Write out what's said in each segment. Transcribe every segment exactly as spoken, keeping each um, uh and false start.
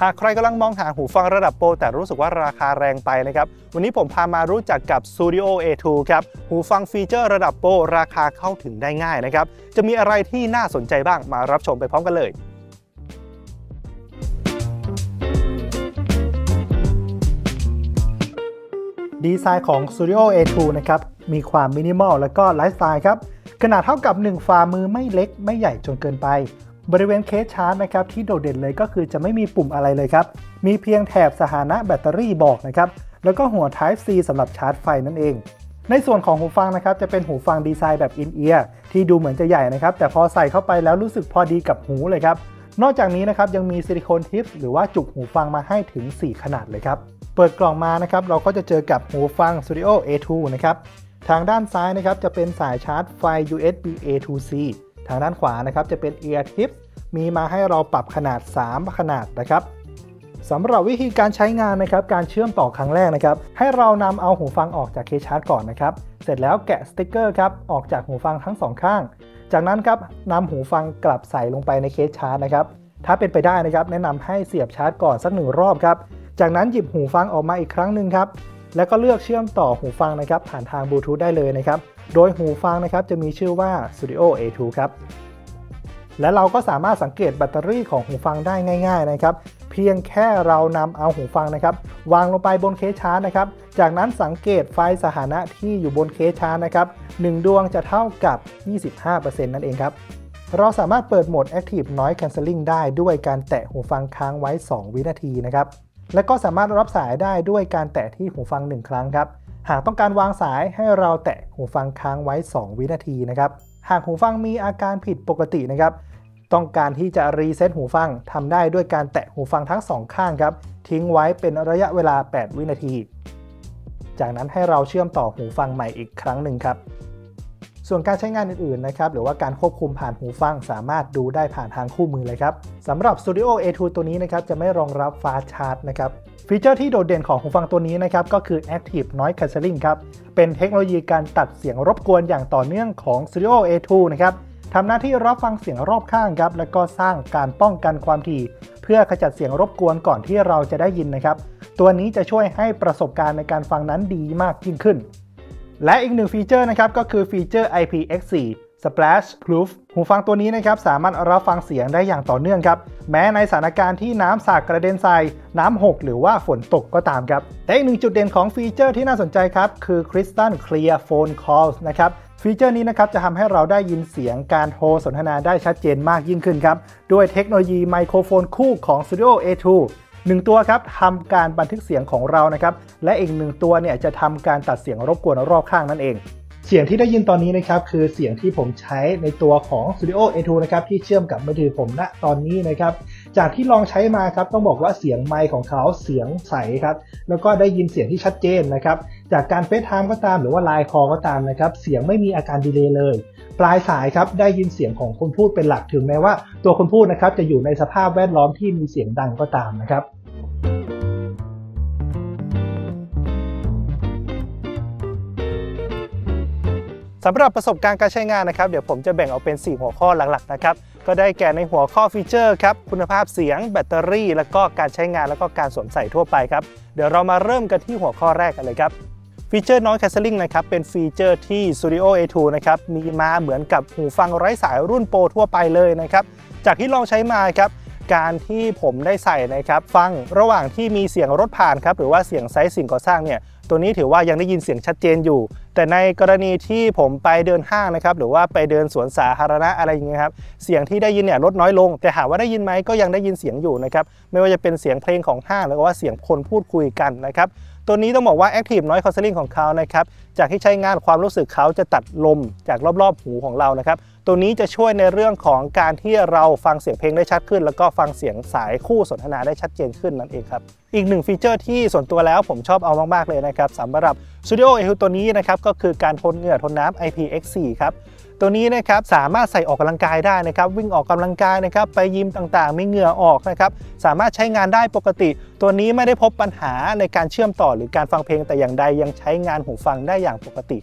หากใครกำลังมองหาหูฟังระดับโปรแต่รู้สึกว่าราคาแรงไปนะครับวันนี้ผมพามารู้จักกับ Studio เอ ทู ครับหูฟังฟีเจอร์ระดับโปรราคาเข้าถึงได้ง่ายนะครับจะมีอะไรที่น่าสนใจบ้างมารับชมไปพร้อมกันเลยดีไซน์ของ Studio เอ ทู นะครับมีความมินิมอลและก็ไลฟ์สไตล์ครับขนาดเท่ากับหนึ่งฝ่ามือไม่เล็กไม่ใหญ่จนเกินไปบริเวณเคสชาร์จนะครับที่โดดเด่นเลยก็คือจะไม่มีปุ่มอะไรเลยครับมีเพียงแถบสถานะแบตเตอรี่บอกนะครับแล้วก็หัว Type C สำหรับชาร์จไฟนั่นเองในส่วนของหูฟังนะครับจะเป็นหูฟังดีไซน์แบบอินเอียร์ที่ดูเหมือนจะใหญ่นะครับแต่พอใส่เข้าไปแล้วรู้สึกพอดีกับหูเลยครับนอกจากนี้นะครับยังมีซิลิโคนทิปหรือว่าจุกหูฟังมาให้ถึงสี่ขนาดเลยครับเปิดกล่องมานะครับเราก็จะเจอกับหูฟัง Studio เอ ทู นะครับทางด้านซ้ายนะครับจะเป็นสายชาร์จไฟ ยู เอส บี เอ ทู ซี ทางด้านขวานะครับจะเป็น Ear Tip มีมาให้เราปรับขนาดสามขนาดนะครับสำหรับวิธีการใช้งานนะครับการเชื่อมต่อครั้งแรกนะครับให้เรานำเอาหูฟังออกจากเคสชาร์จก่อนนะครับเสร็จแล้วแกะสติ๊กเกอร์ครับออกจากหูฟังทั้งสองข้างจากนั้นครับนำหูฟังกลับใส่ลงไปในเคสชาร์จนะครับถ้าเป็นไปได้นะครับแนะนำให้เสียบชาร์จก่อนสักหนึ่งรอบครับจากนั้นหยิบหูฟังออกมาอีกครั้งหนึ่งครับแล้วก็เลือกเชื่อมต่อหูฟังนะครับผ่านทางบลูทูธได้เลยนะครับโดยหูฟังนะครับจะมีชื่อว่า Studio เอ ทู ครับและเราก็สามารถสังเกตแบตเตอรี่ของหูฟังได้ง่ายๆนะครับเพียงแค่เรานำเอาหูฟังนะครับวางลงไปบนเคสชาร์จนะครับจากนั้นสังเกตไฟสถานะที่อยู่บนเคสชาร์จนะครับหนึ่งดวงจะเท่ากับ ยี่สิบห้าเปอร์เซ็นต์ นั่นเองครับเราสามารถเปิดโหมด Active Noise Cancelling ได้ด้วยการแตะหูฟังค้างไว้สองวินาทีนะครับและก็สามารถรับสายได้ด้วยการแตะที่หูฟังหนึ่งครั้งครับหากต้องการวางสายให้เราแตะหูฟังค้างไว้สองวินาทีนะครับหากหูฟังมีอาการผิดปกตินะครับต้องการที่จะรีเซ็ตหูฟังทำได้ด้วยการแตะหูฟังทั้งสองข้างครับทิ้งไว้เป็นระยะเวลาแปดวินาทีจากนั้นให้เราเชื่อมต่อหูฟังใหม่อีกครั้งหนึ่งครับส่วนการใช้งานอื่นๆนะครับหรือว่าการควบคุมผ่านหูฟังสามารถดูได้ผ่านทางคู่มือเลยครับสำหรับ Studio เอ ทู ตัวนี้นะครับจะไม่รองรับ Fast Charge นะครับฟีเจอร์ที่โดดเด่นของหูฟังตัวนี้นะครับก็คือ Active Noise Cancelling ครับเป็นเทคโนโลยีการตัดเสียงรบกวนอย่างต่อเนื่องของ Studio เอ ทู นะครับทำหน้าที่รับฟังเสียงรอบข้างครับและก็สร้างการป้องกันความถี่เพื่อขจัดเสียงรบกวนก่อนที่เราจะได้ยินนะครับตัวนี้จะช่วยให้ประสบการณ์ในการฟังนั้นดีมากยิ่งขึ้นและอีกหนึ่งฟีเจอร์นะครับก็คือฟีเจอร์ ไอ พี เอ็กซ์ โฟร์ Splash Proof หูฟังตัวนี้นะครับสามารถรับฟังเสียงได้อย่างต่อเนื่องครับแม้ในสถานการณ์ที่น้ำสาดกระเด็นใส่น้ำหกหรือว่าฝนตกก็ตามครับแต่อีกหนึ่งจุดเด่นของฟีเจอร์ที่น่าสนใจครับคือ Crystal Clear Phone Calls นะครับฟีเจอร์นี้นะครับจะทำให้เราได้ยินเสียงการโทรสนทนาได้ชัดเจนมากยิ่งขึ้นครับด้วยเทคโนโลยีไมโครโฟนคู่ของ Studio เอ ทู หนึ่งตัวครับทำการบันทึกเสียงของเรานะครับและอีกหนึ่งตัวเนี่ยจะทำการตัดเสียงรบกวนรอบข้างนั่นเองเสียงที่ได้ยินตอนนี้นะครับคือเสียงที่ผมใช้ในตัวของ Studio เอ ทู นะครับที่เชื่อมกับมือถือผมณตอนนี้นะครับจากที่ลองใช้มาครับต้องบอกว่าเสียงไมค์ของเขาเสียงใสครับแล้วก็ได้ยินเสียงที่ชัดเจนนะครับจากการเฟซไทม์ก็ตามหรือว่าไลน์คอลก็ตามนะครับเสียงไม่มีอาการดีเลย์เลยปลายสายครับได้ยินเสียงของคนพูดเป็นหลักถึงแม้ว่าตัวคนพูดนะครับจะอยู่ในสภาพแวดล้อมที่มีเสียงดังก็ตามนะครับสำหรับประสบการณ์การใช้งานนะครับเดี๋ยวผมจะแบ่งออกเป็นสี่หัวข้อหลักๆนะครับก็ได้แก่ในหัวข้อฟีเจอร์ครับคุณภาพเสียงแบตเตอรี่แล้วก็การใช้งานแล้วก็การสวมใส่ทั่วไปครับเดี๋ยวเรามาเริ่มกันที่หัวข้อแรกกันเลยครับฟีเจอร์ Noise Cancelling นะครับเป็นฟีเจอร์ที่ Studio เอ ทู นะครับมีมาเหมือนกับหูฟังไร้สายรุ่นโปรทั่วไปเลยนะครับจากที่ลองใช้มาครับการที่ผมได้ใส่นะครับฟังระหว่างที่มีเสียงรถผ่านครับหรือว่าเสียงไซต์สิ่งก่อสร้างเนี่ยตัวนี้ถือว่ายังได้ยินเสียงชัดเจนอยู่แต่ในกรณีที่ผมไปเดินห้างนะครับหรือว่าไปเดินสวนสาธารณะอะไรอย่างเงี้ยครับเสียงที่ได้ยินเนี่ยลดน้อยลงแต่ถามว่าได้ยินไหมก็ยังได้ยินเสียงอยู่นะครับไม่ว่าจะเป็นเสียงเพลงของห้างหรือว่าเสียงคนพูดคุยกันนะครับตัวนี้ต้องบอกว่า Active Noise Cancelling ของเขานะครับจากที่ใช้งานความรู้สึกเขาจะตัดลมจากรอบๆหูของเรานะครับตัวนี้จะช่วยในเรื่องของการที่เราฟังเสียงเพลงได้ชัดขึ้นแล้วก็ฟังเสียงสายคู่สนทนาได้ชัดเจนขึ้นนั่นเองครับอีกหนึ่งฟีเจอร์ที่ส่วนตัวแล้วผมชอบเอามากๆเลยนะครับสำหรับ Studio เอ ทู ตัวนี้นะครับก็คือการทนเหงื่อทนน้ำ ไอ พี เอ็กซ์ โฟร์ ครับตัวนี้นะครับสามารถใส่ออกกำลังกายได้นะครับวิ่งออกกำลังกายนะครับไปยิมต่างๆมีเหงื่อออกนะครับสามารถใช้งานได้ปกติตัวนี้ไม่ได้พบปัญหาในการเชื่อมต่อหรือการฟังเพลงแต่อย่างใดยังใช้งานหูฟังได้อย่างปกติครับ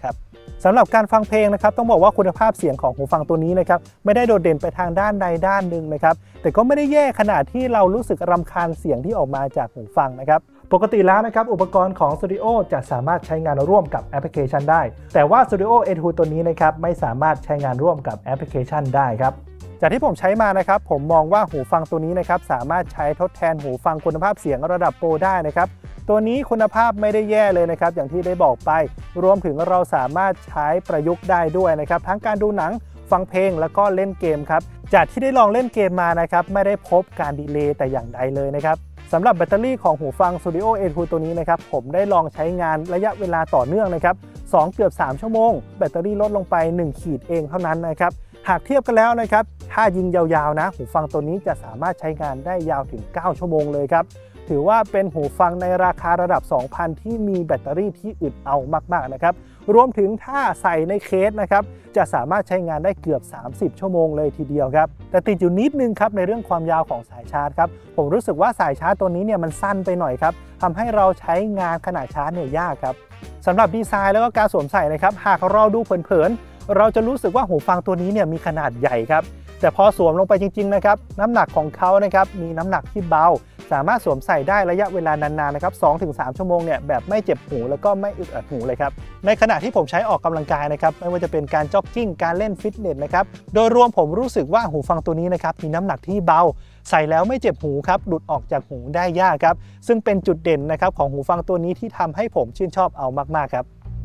สำหรับการฟังเพลงนะครับต้องบอกว่าคุณภาพเสียงของหูฟังตัวนี้นะครับไม่ได้โดดเด่นไปทางด้านใดด้านหนึ่งนะครับแต่ก็ไม่ได้แย่ขนาดที่เรารู้สึกรำคาญเสียงที่ออกมาจากหูฟังนะครับปกติแล้วนะครับอุปกรณ์ของ Studio จะสามารถใช้งานร่วมกับแอปพลิเคชันได้แต่ว่า Studio เอ ทู ตัวนี้นะครับไม่สามารถใช้งานร่วมกับแอปพลิเคชันได้ครับจากที่ผมใช้มานะครับผมมองว่าหูฟังตัวนี้นะครับสามารถใช้ทดแทนหูฟังคุณภาพเสียงระดับโปรได้นะครับตัวนี้คุณภาพไม่ได้แย่เลยนะครับอย่างที่ได้บอกไปรวมถึงเราสามารถใช้ประยุกต์ได้ด้วยนะครับทั้งการดูหนังฟังเพลงแล้วก็เล่นเกมครับจากที่ได้ลองเล่นเกมมานะครับไม่ได้พบการดีเลย์แต่อย่างใดเลยนะครับสำหรับแบตเตอรี่ของหูฟัง Studio เอ ทู ตัวนี้นะครับผมได้ลองใช้งานระยะเวลาต่อเนื่องนะครับสองเกือบสามชั่วโมงแบตเตอรี่ลดลงไปหนึ่งขีดเองเท่านั้นนะครับหากเทียบกันแล้วนะครับถ้ายิงยาวๆนะหูฟังตัวนี้จะสามารถใช้งานได้ยาวถึงเก้าชั่วโมงเลยครับถือว่าเป็นหูฟังในราคาระดับ สองพัน ที่มีแบตเตอรี่ที่อึดเอามากๆนะครับรวมถึงถ้าใส่ในเคสนะครับจะสามารถใช้งานได้เกือบสามสิบชั่วโมงเลยทีเดียวครับแต่ติดอยู่นิดนึงครับในเรื่องความยาวของสายชาร์จครับผมรู้สึกว่าสายชาร์จตัวนี้เนี่ยมันสั้นไปหน่อยครับทำให้เราใช้งานขนาดชาร์จเนี่ยยากครับสำหรับดีไซน์แล้วก็การสวมใส่นะครับหากเราดูเผินๆเราจะรู้สึกว่าหูฟังตัวนี้เนี่ยมีขนาดใหญ่ครับแต่พอสวมลงไปจริงๆนะครับน้ำหนักของเขานะครับมีน้ำหนักที่เบาสามารถสวมใส่ได้ระยะเวลานานๆนะครับ สองถึงสาม ชั่วโมงเนี่ยแบบไม่เจ็บหูแล้วก็ไม่อึดอัดหูเลยครับในขณะที่ผมใช้ออกกำลังกายนะครับไม่ว่าจะเป็นการจ็อกกิ้งการเล่นฟิตเนสนะครับโดยรวมผมรู้สึกว่าหูฟังตัวนี้นะครับมีน้ำหนักที่เบาใส่แล้วไม่เจ็บหูครับหลุดออกจากหูได้ยากครับซึ่งเป็นจุดเด่นนะครับของหูฟังตัวนี้ที่ทำให้ผมชื่นชอบเอามากๆครับ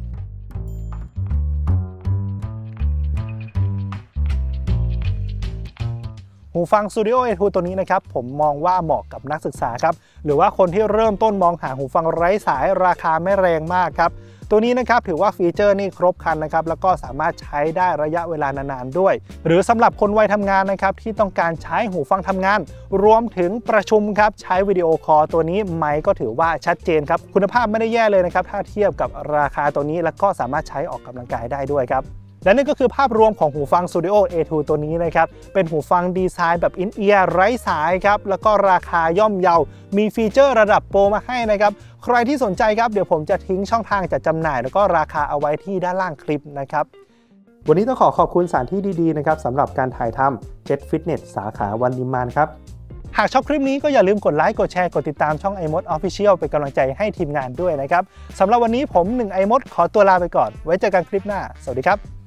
หูฟัง Studio เอ ทู ตัวนี้นะครับผมมองว่าเหมาะกับนักศึกษาครับหรือว่าคนที่เริ่มต้นมองหาหูฟังไร้สายราคาไม่แรงมากครับตัวนี้นะครับถือว่าฟีเจอร์นี่ครบครันนะครับแล้วก็สามารถใช้ได้ระยะเวลานานๆด้วยหรือสำหรับคนวัยทำงานนะครับที่ต้องการใช้หูฟังทำงานรวมถึงประชุมครับใช้วิดีโอคอลตัวนี้ไมค์ก็ถือว่าชัดเจนครับคุณภาพไม่ได้แย่เลยนะครับถ้าเทียบกับราคาตัวนี้แล้วก็สามารถใช้ออกกำลังกายได้ด้วยครับและนี่ก็คือภาพรวมของหูฟัง Studio เอ ทู ตัวนี้นะครับเป็นหูฟังดีไซน์แบบอินเอียร์ไร้สายครับแล้วก็ราคาย่อมเยามีฟีเจอร์ระดับโปรมาให้นะครับใครที่สนใจครับเดี๋ยวผมจะทิ้งช่องทางจัดจำหน่ายแล้วก็ราคาเอาไว้ที่ด้านล่างคลิปนะครับวันนี้ต้องขอขอบคุณสถานที่ดีๆนะครับสำหรับการถ่ายทำ Jet Fitness สาขาวันดิมานครับหากชอบคลิปนี้ก็อย่าลืมกดไลค์กดแชร์กดติดตามช่อง iMod Official เป็นกำลังใจให้ทีมงานด้วยนะครับสำหรับวันนี้ผมหนึ่ง iMod ขอตัวลาไปก่อนไว้เจอกันคลิปหน้าสวัสดีครับ